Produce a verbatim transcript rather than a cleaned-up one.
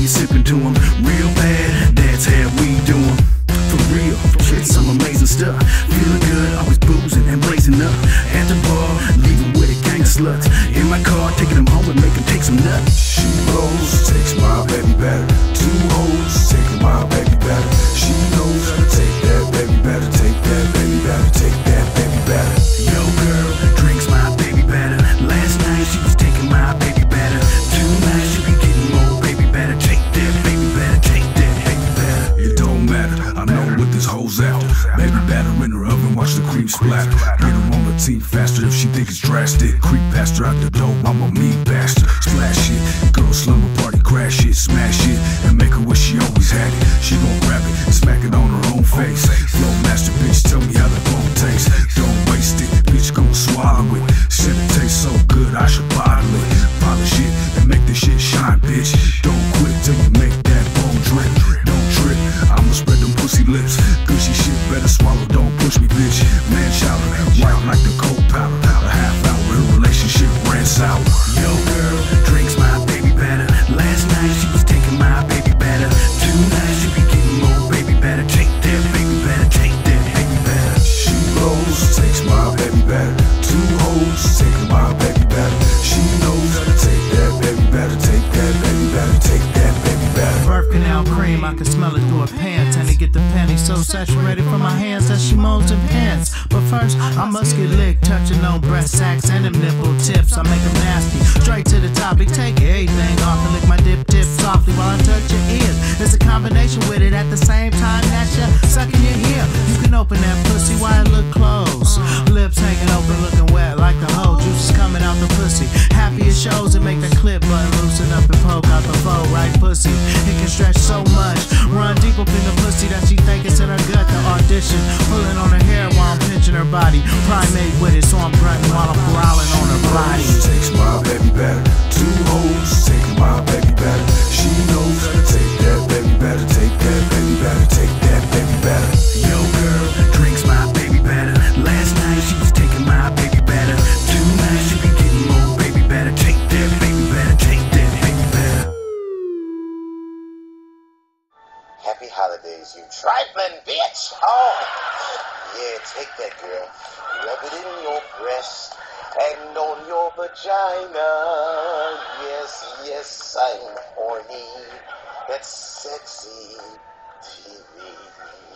you sipping to them real bad, that's how we do them. For real, shit, some amazing stuff. Feeling good, always boozing and blazing up. At the bar, leaving with a gang of sluts. In my car, taking them home and make them take some nuts. She blows, takes my baby better. Two hoes, taking my baby better. She knows how to take that baby better. Take that baby better, take that baby better. Yo girl, drinks my baby better. Last night she was taking my baby better. Tonight she be getting more baby better. Take that baby better, take that baby better. It don't matter, I know what this hoe's out. Baby batter in her oven, watch the cream splatter. Get her on the team faster if she think it's drastic. Creep past her out the door, I'm a mean bastard. Splash it, girl slumber party, crash it, smash it, and make her wish she always had it. She gon' grab it and smack it on her own face. Flow master bitch, tell me how the bone tastes. Don't waste it, bitch gon' swallow it. Shit, it tastes so good, I should bottle it. Polish it and make this shit shine, bitch. Don't quit till you make that bone drip. Don't trip, I'ma spread them pussy lips. Gushy shit, better swallow, don't push me, bitch. Man shout, white like the cold powder. A half hour, her relationship ran sour. Yo girl, drinks my baby better. Last night she was taking my baby better. Tonight she be getting more baby better. Take that baby better, take that baby better. She blows, takes my baby better. Two hoes, taking my baby better. She knows how to take that baby better. Take that baby better, take that baby better. Birth canal cream, I can smell it through her pants. And to get the panties so saturated from my hands that she molds in pants. But first, I must get licked, touching on breast sacks and them nipple tips. I make them nasty, straight to the topic. Take everything off and lick my dip tip softly while I touch your ears. There's a combination with it at the same time that you're sucking your ear. You can open that pussy while it look closed. Lips hanging open, looking wet like the hoe. Juices coming out the pussy. Happy it shows and make the clip button loosen up and poke out the foe. Right pussy, it can stretch so much. Run deep up in the pussy that she think it's in her gut to audition. Pulling on her hair while I'm pinching her body. Primate with it, so I'm grunting while I'm growling on her body. Takes my baby better. Two hoes, taking my baby better. She knows how to take that baby better. Take that baby better, take that baby better. Yo girl, drinks my baby better. Last night she was taking my baby better. Tonight she be getting more baby better. Take that baby better, take that baby better. Happy holidays, you trifling bitch! Oh, yeah, take that, girl. Rub it in your breast and on your vagina. Yes, yes, I'm horny. That's sexy T V.